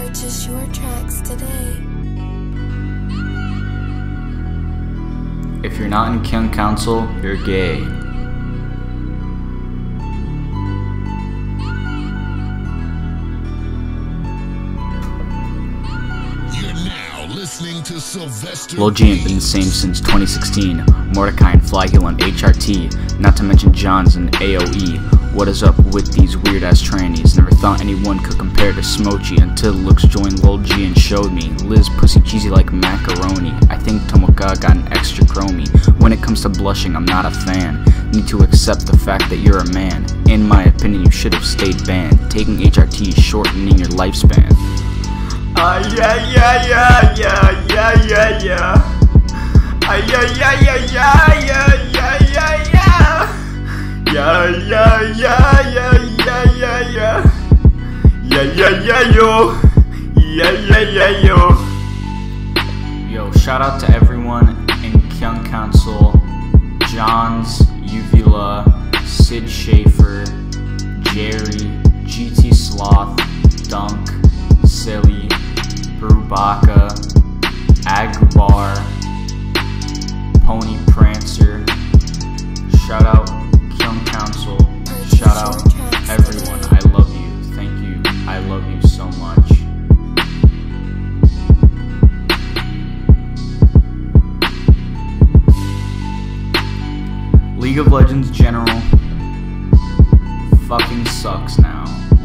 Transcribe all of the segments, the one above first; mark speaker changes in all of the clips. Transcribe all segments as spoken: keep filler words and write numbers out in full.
Speaker 1: Purchase your tracks today.
Speaker 2: If you're not in Kyung Council, you're gay.
Speaker 3: Listening to Sylvester
Speaker 2: Lil G ain't been the same since twenty sixteen. Mordecai and Flygil on H R T, not to mention Johns and A O E. What is up with these weird ass trannies? Never thought anyone could compare to Smoochy until Looks joined Lil G and showed me. Liz pussy cheesy like macaroni. I think Tomoka got an extra chromie. When it comes to blushing, I'm not a fan. Need to accept the fact that you're a man. In my opinion, you should have stayed banned. Taking H R T is shortening your lifespan. Ah, yeah, yeah, yeah, yeah, yeah, yeah, yeah. Ah, yeah, yeah, yeah, yeah, yeah, yeah, yeah, yeah. Yeah, yeah, yeah, yeah, yeah, yeah, yeah. Yeah, yeah, yeah, yo. Yeah, yeah, yeah, yo. Yo, shout out to everyone in Kyung Council. Johns, Uvula, Sid Schaefer, Jerry, G T Sloth, Dunk, Silly, Brubaka, Agubar, Pony Prancer. Shout out Kyung Council. Shout out everyone. I love you. Thank you. I love you so much. League of Legends General fucking sucks now.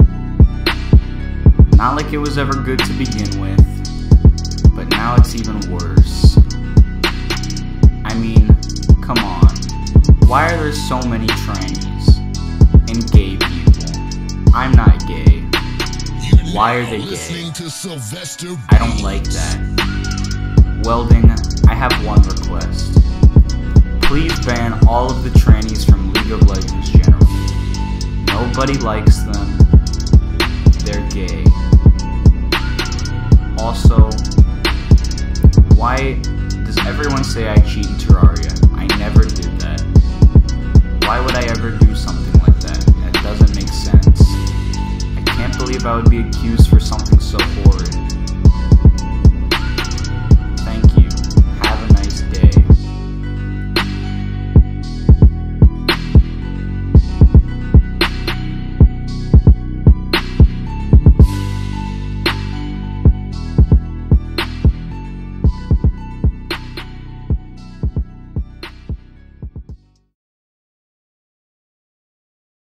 Speaker 2: Not like it was ever good to begin with, but now it's even worse. I mean, come on. Why are there so many trannies and gay people? I'm not gay. Why are they gay? I don't like that. Welding, I have one request. Please ban all of the trannies from League of Legends General. Nobody likes them. They're gay. Also, why does everyone say I